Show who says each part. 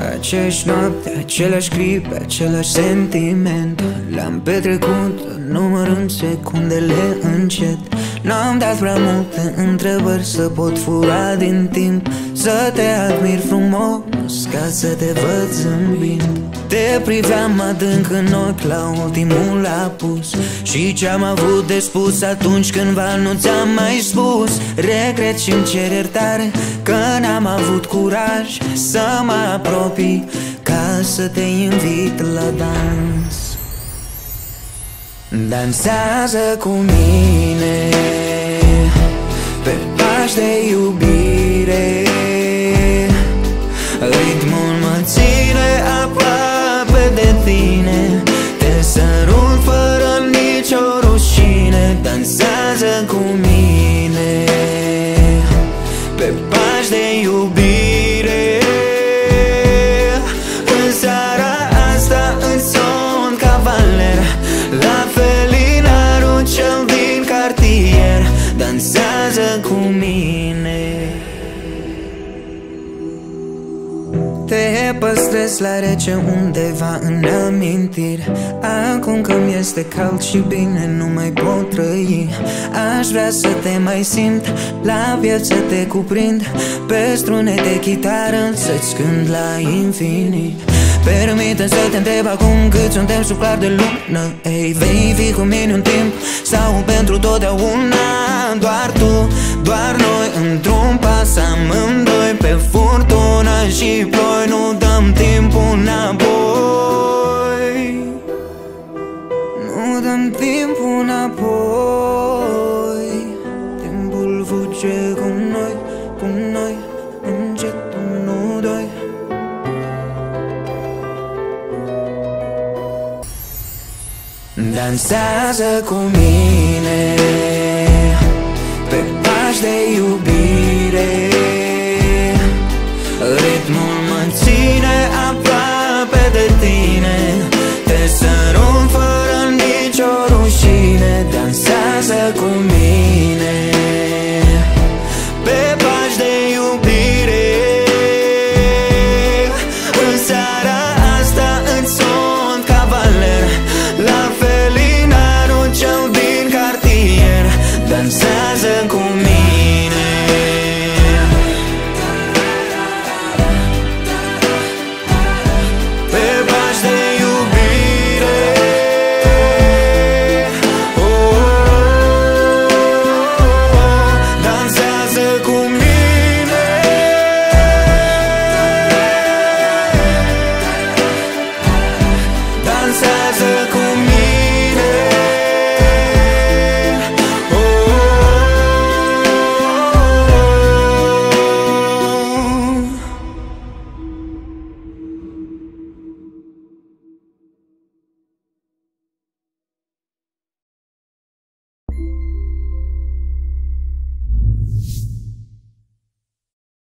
Speaker 1: Aceeași noapte, aceleași clipe, același sentiment. Le-am petrecut numărând secundele încet. N-am dat prea multe întrebări să pot fura din timp, să te admir frumos, ca să te văd zâmbind. Te priveam adânc în ochi la ultimul apus, și ce-am avut de spus atunci cândva nu ți-am mai spus. Regret și-mi cer iertare că n-am avut curaj să mă apropii, ca să te invit la dans. Dansează cu mine pe pași de iubire, ritmul mă ține aproape de tine, te sărut fără nicio rușine. Dansează cu mine pe pași de iubire, în seara asta îți sunt cavaler, la felinarul cel din cartier. Dansează cu mine. Te păstrez la rece undeva în amintiri. Acum că mi este cald și bine nu mai pot trăi, aș vrea să te mai simt, la piept să te cuprind, pe strune de chitară să-ți cânt la infinit. Permite să te întreb acum cât suntem sub clar de lună. Ei, vei fi cu mine un timp sau pentru totdeauna? Doar tu, doar noi, într-un pas amândoi, pe furtună și ploi. Nu dăm timpul înapoi, nu dăm timpul înapoi. Timpul fuge cu noi, cu noi, încet, unu, doi. Dansează cu mine pe pași de iubire,